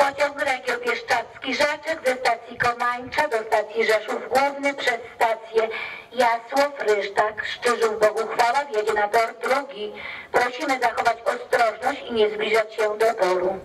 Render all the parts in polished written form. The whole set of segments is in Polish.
Pociąg Legio-Bieszczadzki Żaczek ze stacji Komańcza do stacji Rzeszów Główny przez stację Jasłow, Rysztak, Szczyżów, Bogu chwała wjedzie na tor drugi. Prosimy zachować ostrożność i nie zbliżać się do toru.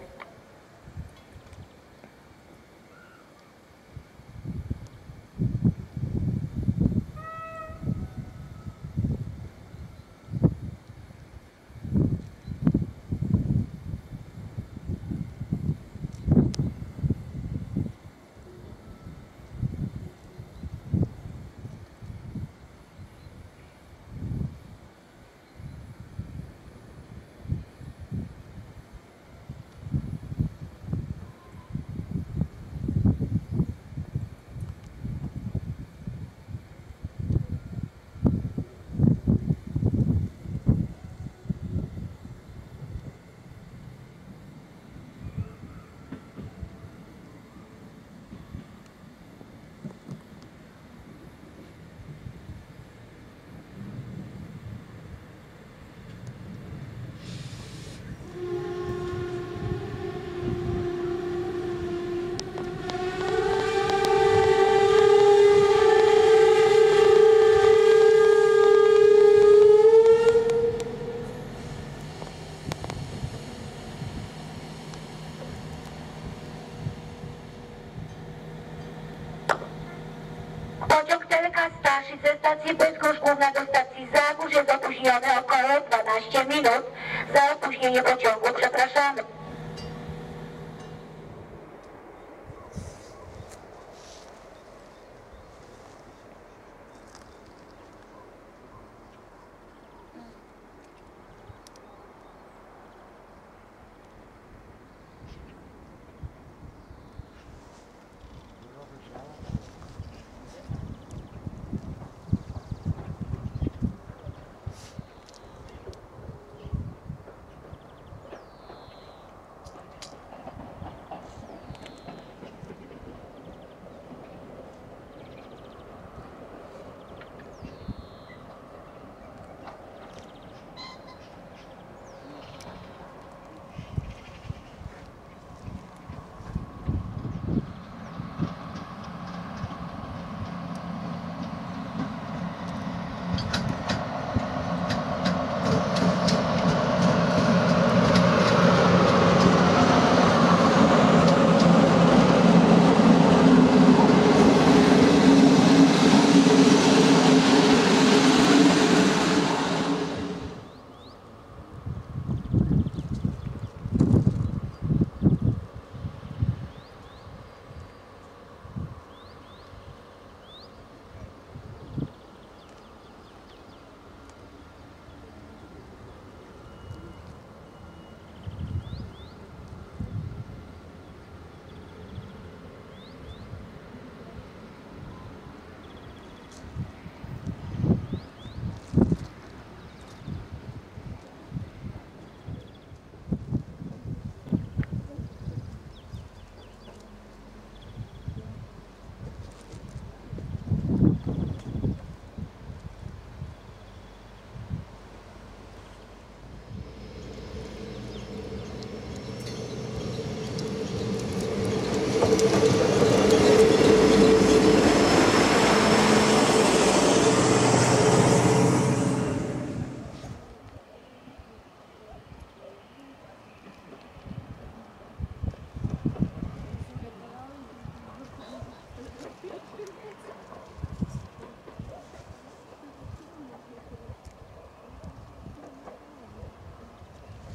Pociąg Teleka Staszyn ze stacji Bydgoszcz Główna do stacji Zagórz jest opóźniony około 12 minut. Za opóźnienie pociągu przepraszamy.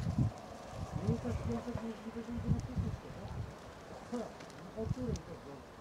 No tak, no tak, nie będzie na pozycję, tak? Ha, o którym to było?